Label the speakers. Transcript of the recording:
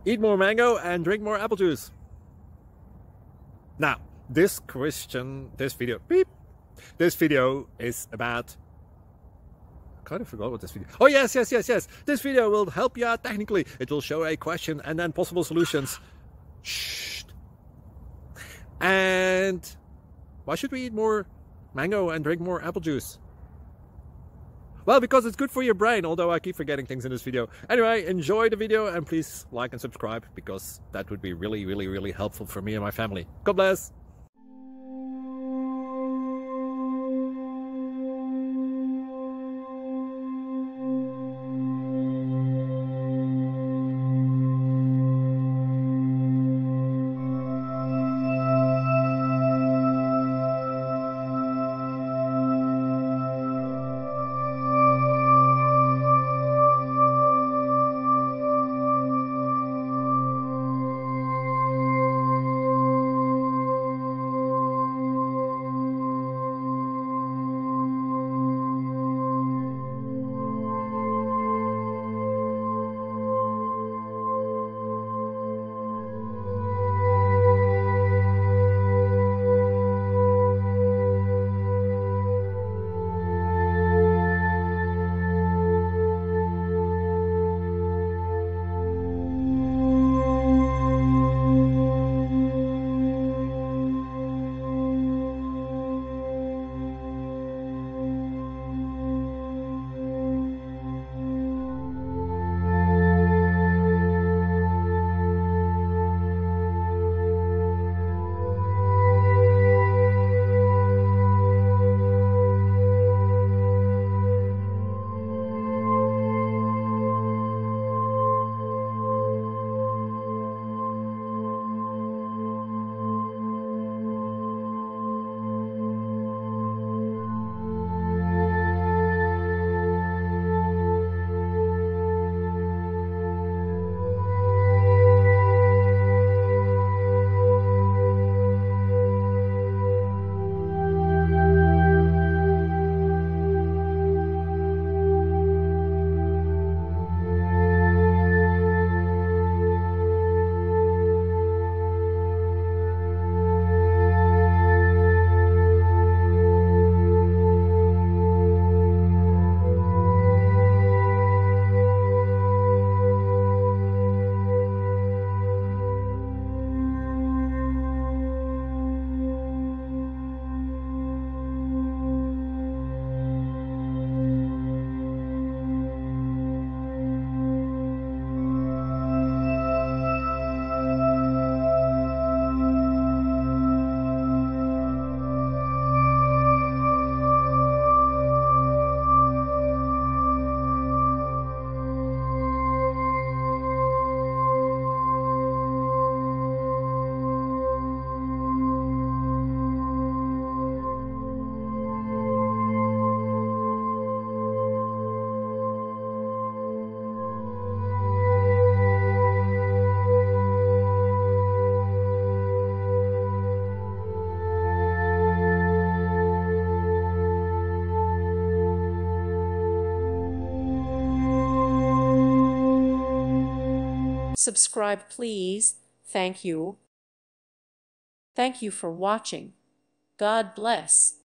Speaker 1: Eat more mango and drink more apple juice. Now, this video is about... I kind of forgot what this video... Oh, yes. This video will help you out technically. It will show a question and then possible solutions. Shh. And why should we eat more mango and drink more apple juice? Well, because it's good for your brain, although I keep forgetting things in this video. Anyway, enjoy the video and please like and subscribe, because that would be really helpful for me and my family. God bless!
Speaker 2: Subscribe, please. Thank you. Thank you for watching. God bless.